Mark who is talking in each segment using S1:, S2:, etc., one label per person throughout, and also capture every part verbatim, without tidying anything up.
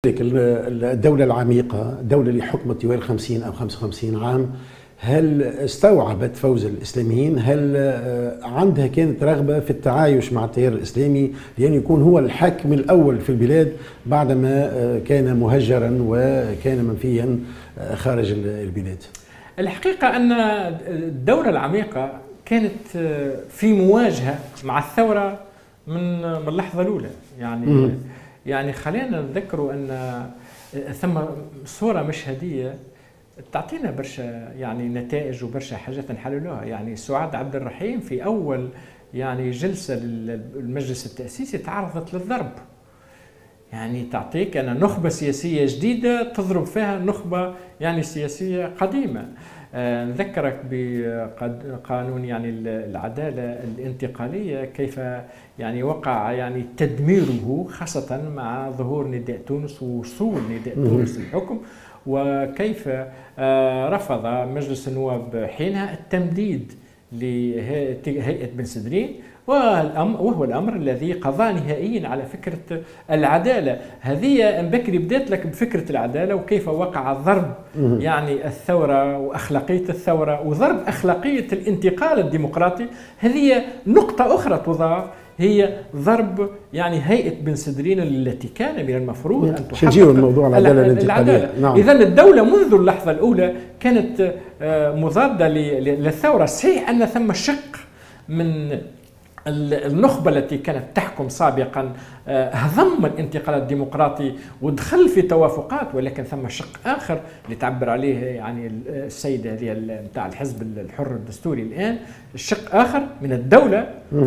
S1: الدولة العميقة، الدولة اللي حكمت طوال خمسين أو خمسة وخمسين عام، هل استوعبت فوز الإسلاميين؟ هل عندها كانت رغبة في التعايش مع التيار الإسلامي لأن يكون هو الحاكم الأول في البلاد بعدما كان مهجرا وكان منفيا خارج البلاد؟
S2: الحقيقة أن الدولة العميقة كانت في مواجهة مع الثورة من اللحظة الأولى. يعني م- يعني خلينا نذكروا أن ثم صورة مشهدية تعطينا برشا يعني نتائج وبرشا حاجات نحللوها. يعني سعاد عبد الرحيم في أول يعني جلسة للمجلس التأسيسي تعرضت للضرب. يعني تعطيك أن نخبة سياسية جديدة تضرب فيها نخبة يعني سياسية قديمة. آه نذكرك بقانون يعني العدالة الانتقالية كيف يعني وقع يعني تدميره، خاصة مع ظهور نداء تونس ووصول نداء تونس للحكم، وكيف آه رفض مجلس النواب حينها التمديد لهيئة بن سدرين، وهو الأمر الذي قضى نهائيا على فكرة العدالة. هذه بكري بدأت لك بفكرة العدالة وكيف وقع ضرب يعني الثورة وأخلاقية الثورة وضرب أخلاقية الانتقال الديمقراطي. هذه نقطة أخرى تضاف، هي ضرب يعني هيئة بن سدرين التي كان من المفروض أن تحقق
S1: الموضوع العدالة الانتقالية.
S2: نعم. إذن الدولة منذ اللحظة الأولى كانت مضادة للثورة. صحيح أن ثم شق من النخبة التي كانت تحكم سابقا هضم الانتقال الديمقراطي ودخل في توافقات، ولكن ثم شق آخر اللي تعبر عليه يعني السيدة اللي نتاع الحزب الحر الدستوري الآن، الشق آخر من الدولة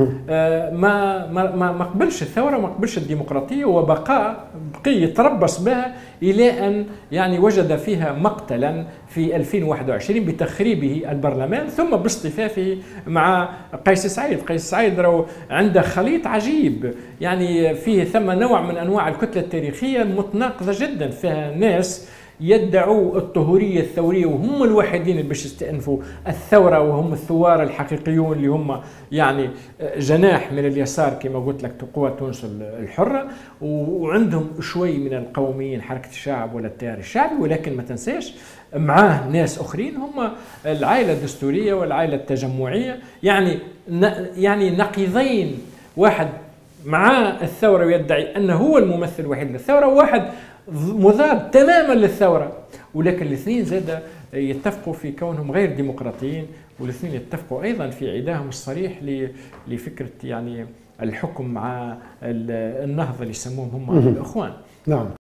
S2: ما ما ما قبلش الثورة وما قبلش الديمقراطية، وبقى بقي يتربص بها إلى أن يعني وجد فيها مقتلا في ألفين وواحد وعشرين بتخريبه البرلمان ثم باصطفافه مع قيس سعيد. قيس سعيد رو عنده خليط عجيب، يعني فيه ثم نوع من أنواع الكتلة التاريخية متناقضة جدا، فيها ناس يدعوا الطهورية الثورية وهم الوحيدين اللي باش يستأنفوا الثورة، وهم الثوار الحقيقيون اللي هم يعني جناح من اليسار كما قلت لك قوى تونس الحرة، وعندهم شوي من القوميين حركة الشعب ولا التيار الشعبي، ولكن ما تنساش معاه ناس أخرين هم العائلة الدستورية والعائلة التجمعية، يعني يعني نقيضين، واحد مع الثورة ويدعي أنه هو الممثل الوحيد للثورة، وواحد مضاد تماما للثورة، ولكن الاثنين زاد يتفقوا في كونهم غير ديمقراطيين، والاثنين يتفقوا أيضا في عداهم الصريح لفكرة يعني الحكم مع النهضة اللي يسموهم هم الإخوان.
S1: نعم.